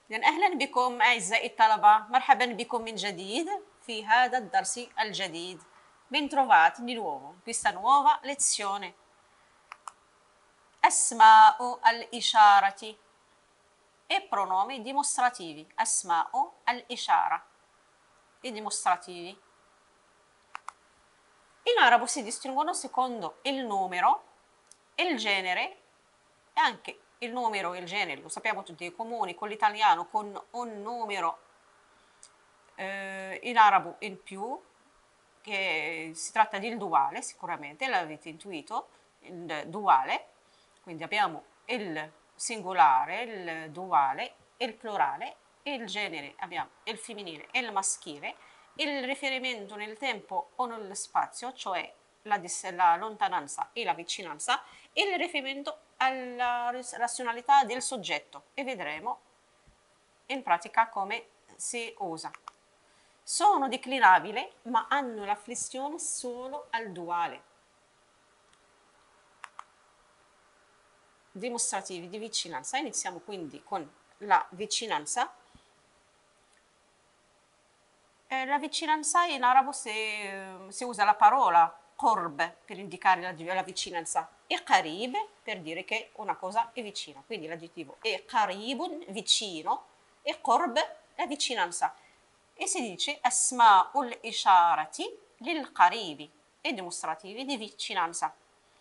إذن أهلا بكم أعزائي الطلبة، مرحبا بكم من جديد في هذا الدرس الجديد. Ben trovati di nuovo in questa nuova lezione. أسماء الإشارة e pronomi dimostrativi. أسماء الإشارة e dimostrativi. In arabo si distinguono secondo il numero, il genere e anche il numero e il genere, lo sappiamo tutti, è comuni con l'italiano, con un numero in arabo in più, che si tratta di il duale, sicuramente l'avete intuito, il duale, quindi abbiamo il singolare, il duale, il plurale, il genere, abbiamo il femminile e il maschile, il riferimento nel tempo o nello spazio, cioè la lontananza e la vicinanza, e il riferimento alla razionalità del soggetto, e vedremo in pratica come si usa. Sono declinabili, ma hanno la flessione solo al duale. Dimostrativi di vicinanza. Iniziamo quindi con la vicinanza. La vicinanza in arabo si usa la parola qurb per indicare la vicinanza e qarib per dire che una cosa è vicina. Quindi l'aggettivo è qaribun, vicino, e qurb, la vicinanza. E si dice asma'ul isharati lil qaribi, e dimostrativi di vicinanza.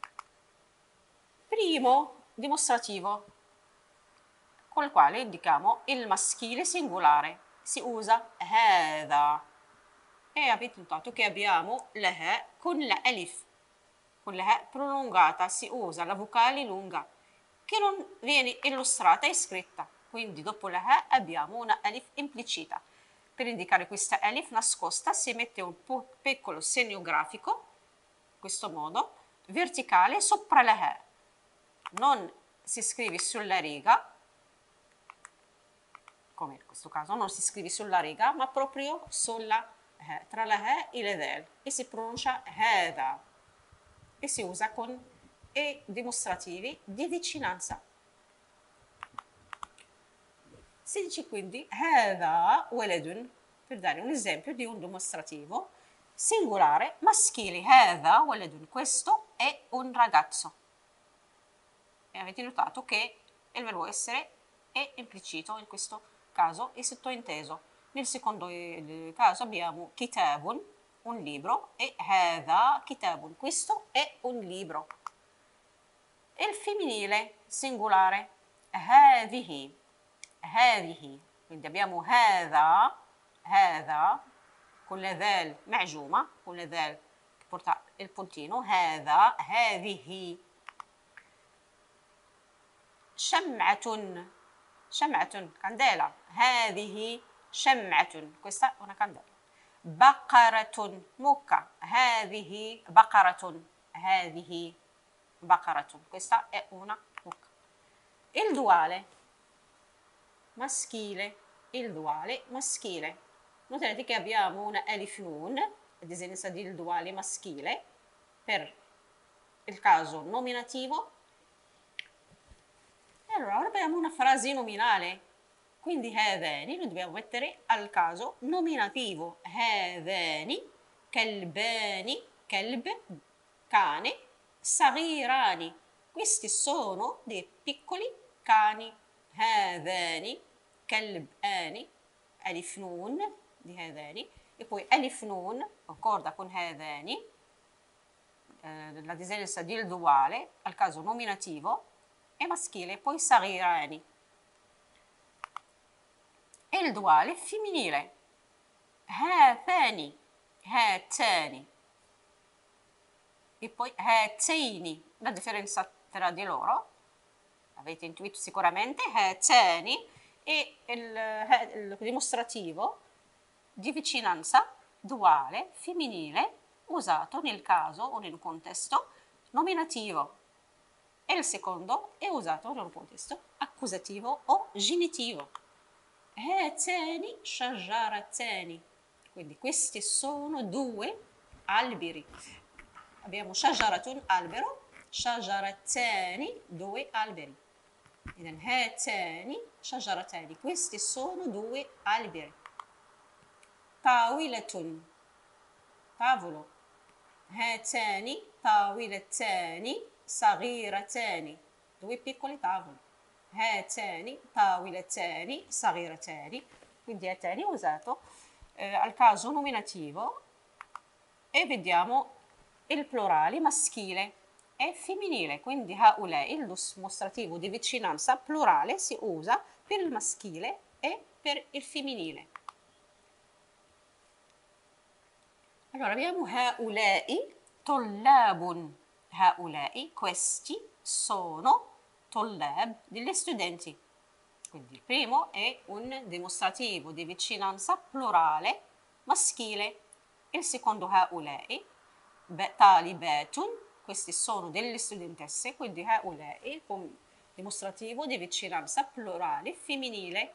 Primo dimostrativo, col quale indichiamo il maschile singolare. Si usa هذا, e avete notato che abbiamo la he con la alif, con la he prolungata, si usa la vocale lunga che non viene illustrata e scritta, quindi dopo la he abbiamo una alif implicita. Per indicare questa alif nascosta si mette un piccolo segno grafico, in questo modo, verticale sopra la he. Non si scrive sulla riga, come in questo caso, non si scrive sulla riga, ma proprio tra la he e le del, e si pronuncia hada, e si usa con e dimostrativi di vicinanza. Si dice quindi hada waladun, per dare un esempio di un dimostrativo singolare maschile. Hada waladun, questo è un ragazzo. E avete notato che il verbo essere è implicito in questo caso e sottointeso. Nel secondo caso abbiamo kitabun, un libro, e hada kitabun, questo è un libro. E il femminile singolare, hadihi, hadihi, quindi abbiamo hada, hada, con la dhal معجومة, con la dhal che porta il puntino, hada, hadihi. شمعة, شمعة, candela, هذه شمعة, questa è una candela. بقرة, mucca, هذه بقرة, هذه بقرة, questa è una mucca. Il duale maschile, il duale maschile. Notate che abbiamo una alif nun, la desinenza del duale maschile, per il caso nominativo. Allora, ora abbiamo una frase nominale, quindi هذان lo dobbiamo mettere al caso nominativo. هذان كلبان, كلب, cane, صغيران, questi sono dei piccoli cani. هذان كلبان, ألف نون di هذان, e poi ألف نون concorda con هذان, la desinenza del duale al caso nominativo è maschile, poi صغيران. E il duale femminile, هاتان, هاتان, e poi هاتين. La differenza tra di loro avete intuito sicuramente, هاتان è il dimostrativo di vicinanza duale femminile usato nel caso o nel contesto nominativo, e il secondo è usato nel contesto accusativo o genitivo. هاتان شجرتان, quindi questi sono due alberi. Abbiamo شجرة, albero, شجرتان, due alberi. إذا هاتان شجرتان. Questi sono due alberi. طاولة tavolo. هاتان طاولتان صغيرتان. Due piccoli tavoli. هاتان طاولتان صغيرتان. Quindi هاتان è usato al caso nominativo e vediamo il plurale maschile e femminile. Quindi هؤلاء, il dimostrativo di vicinanza plurale si usa per il maschile e per il femminile. Allora abbiamo هؤلاء طلاب. هؤلاء, questi sono طلاب, degli studenti. Quindi il primo è un dimostrativo di vicinanza plurale maschile. Il secondo هؤلاء طالبات, questi sono delle studentesse, quindi هؤلاء con dimostrativo di vicinanza plurale femminile.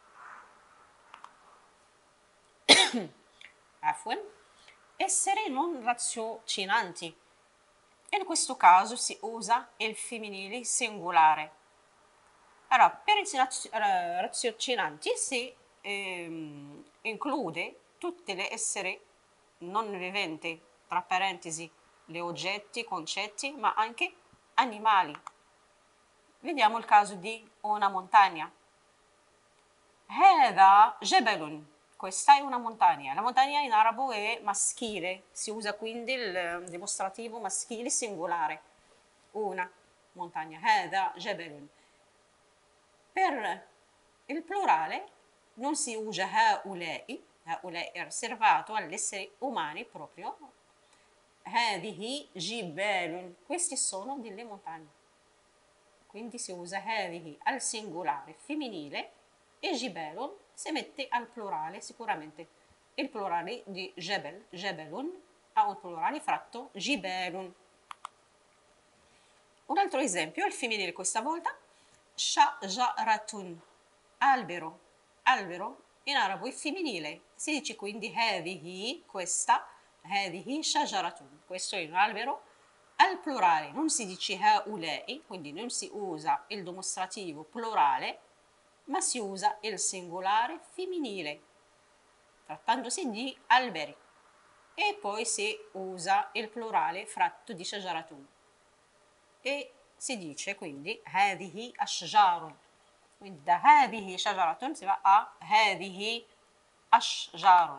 عفوا. Essere non raziocinanti. In questo caso si usa il femminile singolare. Allora, per i raziocinanti si include tutte le esseri non viventi, tra parentesi, gli oggetti, i concetti, ma anche animali. Vediamo il caso di una montagna. هذا جبل. Questa è una montagna. La montagna in arabo è maschile, si usa quindi il dimostrativo maschile singolare. Una montagna. هذا جبل. Per il plurale non si usa هؤلاء. هؤلاء è riservato agli esseri umani proprio. هذه جبال. Questi sono delle montagne. Quindi si usa هذه al singolare femminile e جبال si mette al plurale sicuramente. Il plurale di جبل, جبل, ha un plurale fratto جبال. Un altro esempio, il femminile questa volta. شجرة. Albero. Albero in arabo è femminile. Si dice quindi هذه, questa, هذه شجرة. Questo è un albero. Al plurale non si dice هؤلاء, quindi non si usa il dimostrativo plurale, ma si usa il singolare femminile, trattandosi di alberi. E poi si usa il plurale fratto di شجرة. E si dice quindi هذه أشجار. Quindi da هذه شجرة si va a هذه أشجار.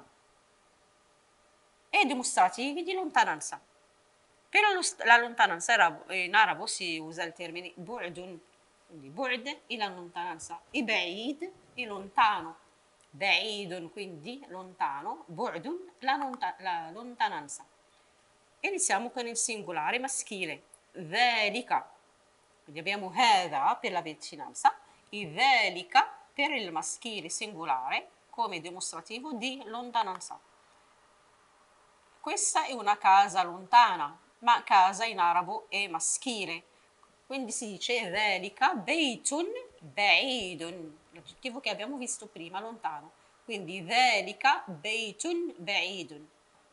E dimostrativi di lontananza. Per la lontananza in arabo si usa il termine بعد. Quindi بعد è la lontananza. E بعيد è lontano. بعيد quindi lontano. بعد la lontananza. Iniziamo con il singolare maschile. ذلك. Quindi abbiamo هذا per la vicinanza e ذلك per il maschile singolare come dimostrativo di lontananza. Questa è una casa lontana, ma casa in arabo è maschile. Quindi si dice ذلك بيت بعيد, l'aggettivo che abbiamo visto prima, lontano. Quindi ذلك بيت بعيد.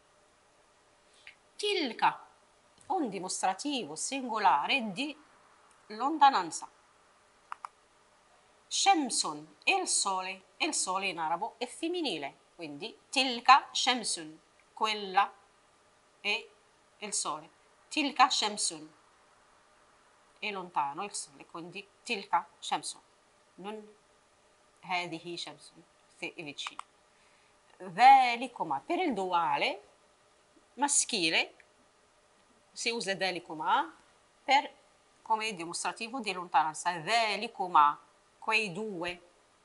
تلك, un dimostrativo singolare di lontananza. شمس, il sole in arabo è femminile. Quindi تلك شمس, quella è il sole. تلك شمس. È lontano il sole, quindi تلك شمس. Non هذه شمس, se è vicino. ذلكما. Per il duale maschile si usa ذلكما per come dimostrativo di lontananza. ذلكما, quei due.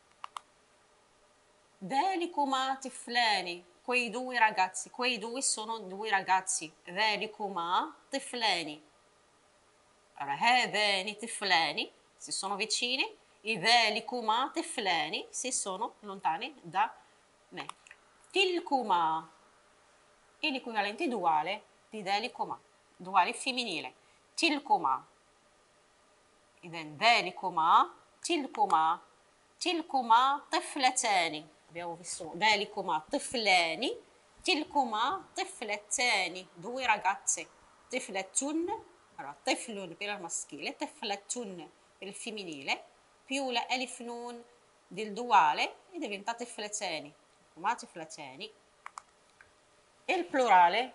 ذلكما طفلان, quei due ragazzi. Quei due sono due ragazzi. ذلكما طفلان. Allora, هذان طفلان si sono vicini e ذلكما طفلان si sono lontani da me. تلكما è l'equivalente duale di ذلكما, duale femminile. تلكما. إذن ذلكما, تلكما, تلكما طفلتان. Abbiamo visto ذلكما طفلان, تلكما طفلتان, due ragazze. طفلة. Allora, طفل per il maschile, طفلة per il femminile. più la elif nun del duale e diventate fleteni. Formate fleteni. E il plurale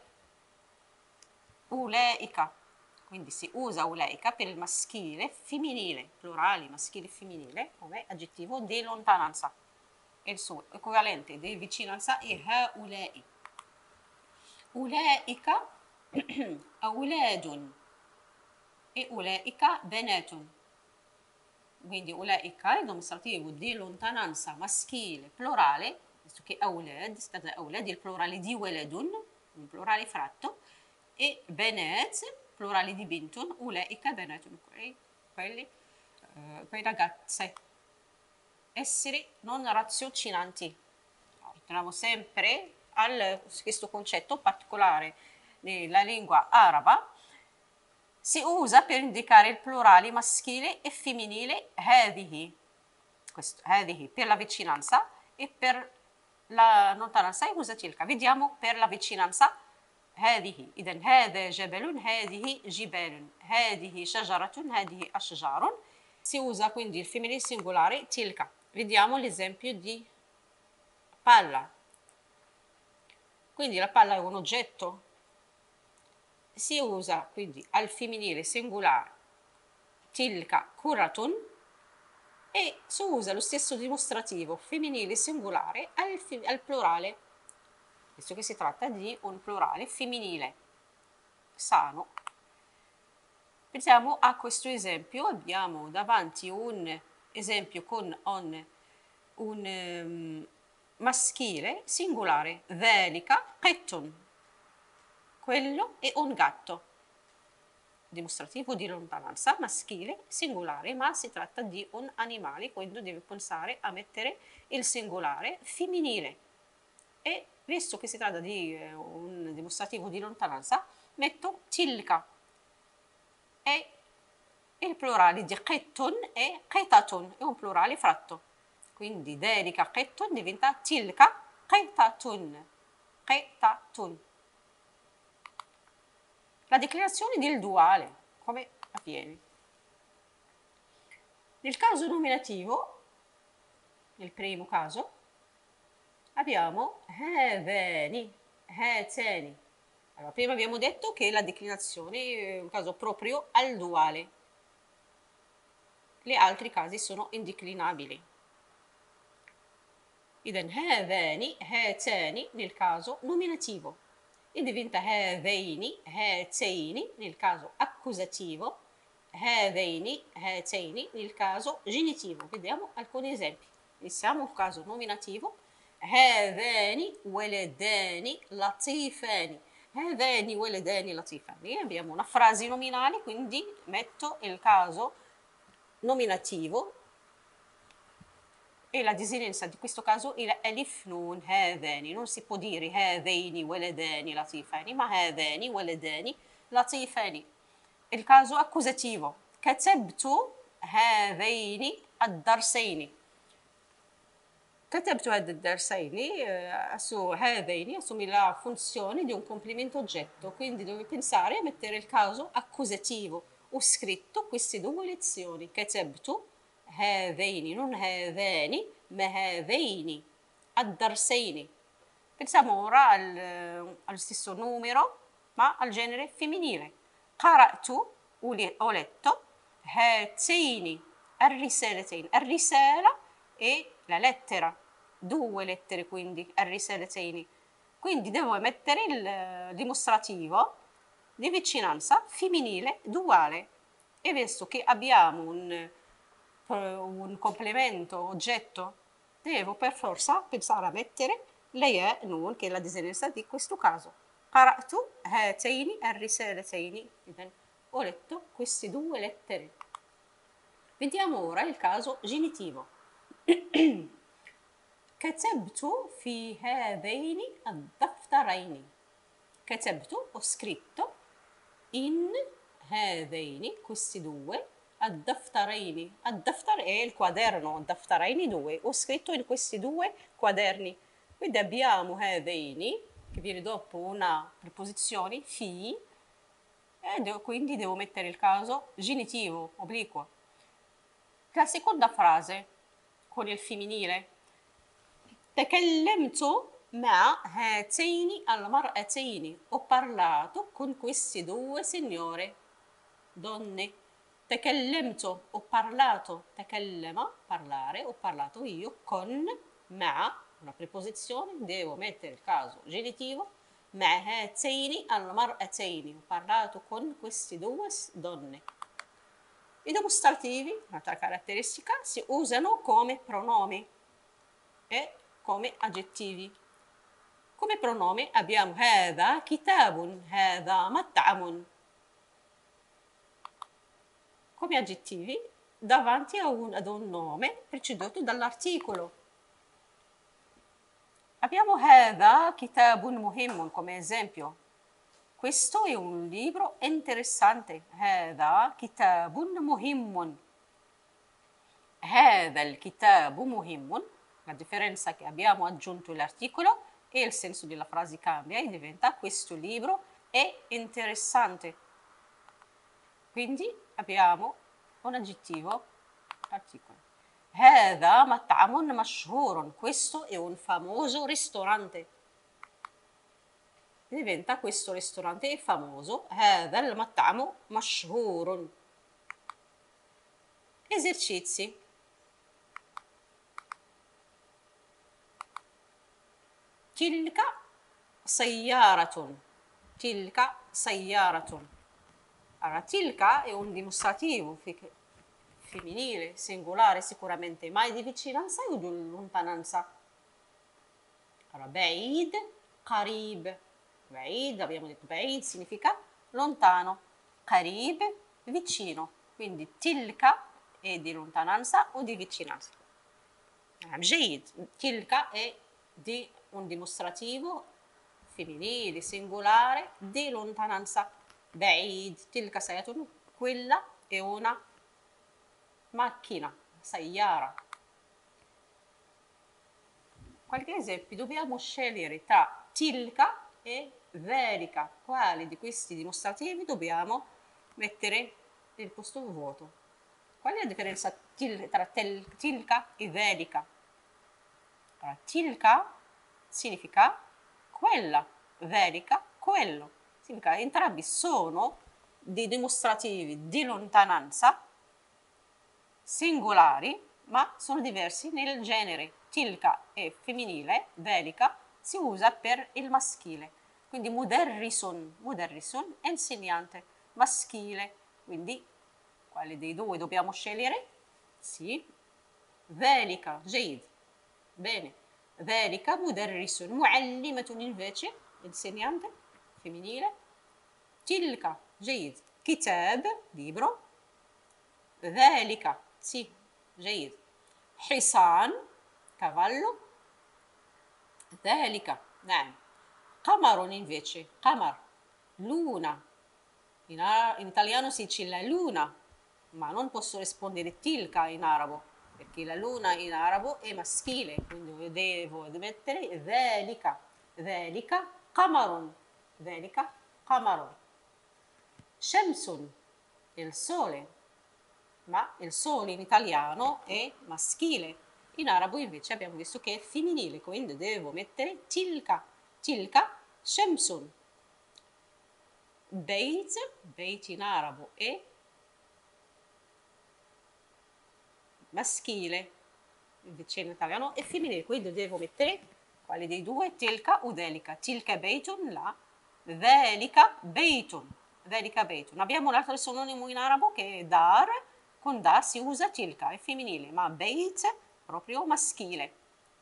uleica, quindi si usa uleica per il maschile femminile, plurale maschile e femminile come aggettivo di lontananza. E il suo equivalente di vicinanza è haulei. Uleica أولاد e uleica benetun. Quindi uleica è il dimostrativo di lontananza maschile plurale, visto che أولاد è stato أولاد il plurale di weledun, un plurale fratto, e benet, plurale di bintun, uleica benetun, quei ragazze. Esseri non raziocinanti. Torniamo sempre a questo concetto particolare nella lingua araba. Si usa per indicare il plurale maschile e femminile هذه, questo, هذه per la vicinanza e per la lontananza usa tilka. Vediamo per la vicinanza هذه إذا هذا جبل هذه جبال هذه شجرة هذه أشجار. Si usa quindi il femminile singolare tilka. Vediamo l'esempio di palla. Quindi la palla è un oggetto. Si usa quindi al femminile singolare tilka kuratun e si usa lo stesso dimostrativo femminile singolare al plurale, visto che si tratta di un plurale femminile sano. Pensiamo a questo esempio, abbiamo davanti un esempio con un maschile singolare, ذلك قط, quello è un gatto, dimostrativo di lontananza maschile singolare, ma si tratta di un animale, quindi deve pensare a mettere il singolare femminile. E visto che si tratta di un dimostrativo di lontananza, metto tilka. E il plurale di qettun è qetatun, è un plurale fratto. Quindi ذلك qettun diventa tilka qetatun. Qetatun. La declinazione del duale, come avviene? Nel caso nominativo, nel primo caso, abbiamo هذان هاتان. Allora, prima abbiamo detto che la declinazione è un caso proprio al duale. Gli altri casi sono indeclinabili. إذن هذان هاتان nel caso nominativo e diventa هذين هاتين nel caso accusativo, هذين هاتين nel caso genitivo. Vediamo alcuni esempi. Iniziamo il caso nominativo. هذان ولدان لطيفان. هذان ولدان لطيفان. Abbiamo una frase nominale, quindi metto il caso nominativo e la desinenza di questo caso è الألف نون هذان. Non si può dire هذين ولدان لطيفان, ma هذان ولدان لطيفان. Il caso accusativo. كتبت هذين الدرسين. كتبت هذا الدرسين, هذين assume la funzione di un complemento oggetto, quindi devo pensare a mettere il caso accusativo. Ho scritto queste due lezioni. كتبت هذين, non هذان, ma هذين الدرسين. Pensiamo ora al stesso numero, ma al genere femminile. قرأت, ho letto, هاتين الرسالتين. الرسالة è la lettera, due lettere quindi, الرسالتين. Quindi devo mettere il dimostrativo di vicinanza femminile duale. E visto che abbiamo un complemento oggetto, devo per forza pensare a mettere le nun, che è la desinenza di questo caso. قرأت هاتين الرسالتين. Ho letto queste due lettere. Vediamo ora il caso genitivo. كتبت في هذين الدفترين. كتبت, ho scritto, in هذين, questi due, الدفترين. الدفتر è il quaderno, الدفترين due. Ho scritto in questi due quaderni. Quindi abbiamo هذين, che viene dopo una preposizione, fi, e quindi devo mettere il caso genitivo, obliquo. La seconda frase con il femminile. تكلمت مع هاتين المرأتين. Ho parlato con queste due signore, donne. تكلمت, ho parlato, تكلم, parlare, ho parlato io, con, مع, una preposizione, devo mettere il caso genitivo, مع هاتين المرأتين. Ho parlato con queste due donne. I dimostrativi, un'altra caratteristica, si usano come pronomi e come aggettivi. Come pronome abbiamo هذا كتاب, هذا مطعم. Come aggettivi davanti ad un nome preceduto dall'articolo. Abbiamo هذا كتاب مهم come esempio. Questo è un libro interessante. هذا كتاب مهم. هذا الكتاب مهم. La differenza è che abbiamo aggiunto l'articolo e il senso della frase cambia e diventa questo libro è interessante. Quindi abbiamo un aggettivo, articolo. هذا مطعم مشهور. Questo è un famoso ristorante. Diventa questo ristorante è famoso. هذا المطعم مشهور. Esercizi. تلك سيارة. تلك سيارة. Allora, tilka è un dimostrativo femminile, singolare sicuramente, ma è di vicinanza o di lontananza? Allora, بعيد, قريب. بعيد, abbiamo detto بعيد significa lontano, قريب, vicino. Quindi tilka è di lontananza o di vicinanza. جيد. tilka è di un dimostrativo femminile, singolare, di lontananza. بعيد. tilka سيارة. Quella è una macchina, سيارة. Qualche esempio, dobbiamo scegliere tra tilka e ذلك. Quali di questi dimostrativi dobbiamo mettere nel posto vuoto? Qual è la differenza tra tilka e ذلك? Allora, tilka significa quella, ذلك quello. Significa entrambi sono dei dimostrativi di lontananza singolari, ma sono diversi nel genere. Tilka è femminile, ذلك si usa per il maschile. Quindi muderrisun, muderrisun è insegnante, maschile. Quindi quale dei due dobbiamo scegliere? Sì. ذلك جيد. Bene. ذلك مدرس. معلمة invece insegnante femminile. تلك جيد. كتاب libro. ذلك sì, جيد. حصان cavallo. ذلك نعم. قمر invece, قمر, luna. In italiano si dice la luna, ma non posso rispondere tilka in arabo, perché la luna in arabo è maschile, quindi devo mettere ذلك. ذلك قمر. ذلك قمر. شمس, il sole, ma il sole in italiano è maschile. In arabo invece abbiamo visto che è femminile, quindi devo mettere tilka. tilka شمس. بيت, بيت in arabo è maschile, invece in italiano è femminile, quindi devo mettere quale dei due? tilka o ذلك. tilka بيت la, ذلك بيت. ذلك بيت. Abbiamo un altro sinonimo in arabo che è dar, con dar si usa tilka, è femminile, ma beit proprio maschile.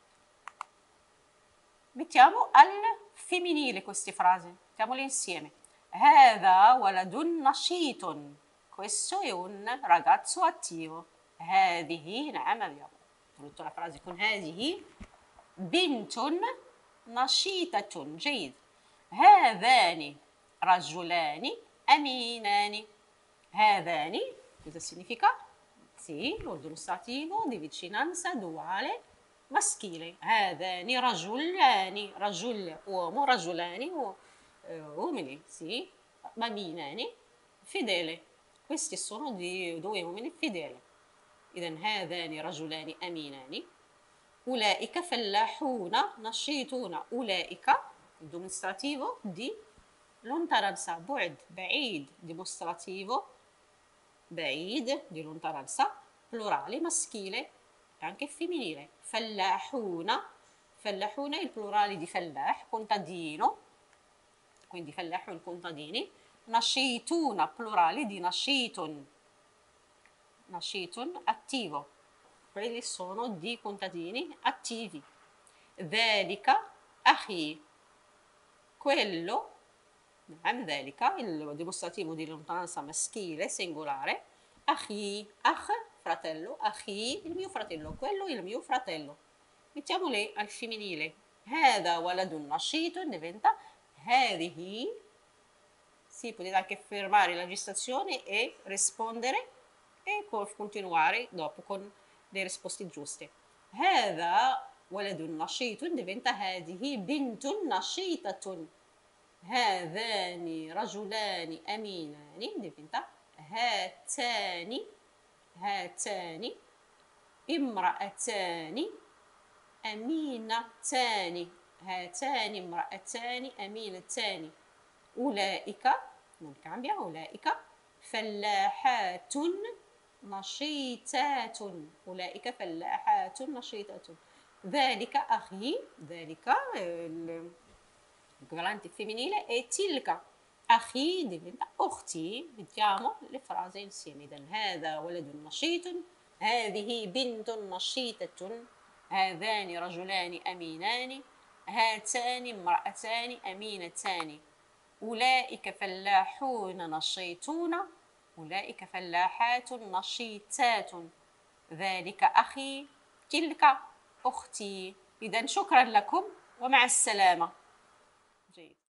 Mettiamo al femminile queste frasi, mettiamole insieme. هذا ولد نشيط. Questo è un ragazzo attivo. هذه, نعم, abbiamo tradotto la frase con هذه. بنت نشيطة. جيد. هذان رجلان أمينان. هذان, cosa significa? Sì, un dimostrativo di vicinanza duale maschile. هذان رجلان. رجل uomo, رجلان uomini, sì. أمينان fedele. Questi sono due uomini fedeli. إذا هذان رجلان أمينان. أولئك فلاحون نشيطون. أولئك dimostrativo di lontananza, بعد، بعيد dimostrativo بعيد di lontananza, plurale maschile e anche femminile. Fallahuna, fallahuna è il plurale di fallah, contadino, quindi fallahun contadini. Nascituna, plurale di nascitun, nascitun attivo. Quelli sono di contadini attivi. Dhalika akhi, quello, نعم ذلك il dimostrativo di lontananza maschile singolare. Akhi, akh fratello, akhi il mio fratello, quello è il mio fratello. Mettiamole al femminile. هذا ولد نشيط diventa هذه. Sì, potete anche fermare la registrazione e rispondere e continuare dopo con le risposte giuste. هذا ولد نشيط diventa هذه بنت نشيطة. هذان رجلان أمينان diventa هاتان، هاتان امرأتان أمينتان، هاتان امرأتان أمينتان. أولئك non cambia, أولئك فلاحات نشيطات، أولئك فلاحات نشيطات. ذلك أخي، ذلك equivalente femminile è tilka. أخي diventa أختي. Mettiamo le frasi insieme. إذن هذا ولد نشيط، هذه بنت نشيطة، هذان رجلان أمينان، هاتان امرأتان أمينتان. أولئك فلاحون نشيطون، أولئك فلاحات نشيطات. ذلك أخي، تلك أختي. إذن شكرا لكم ومع السلامة. جيد.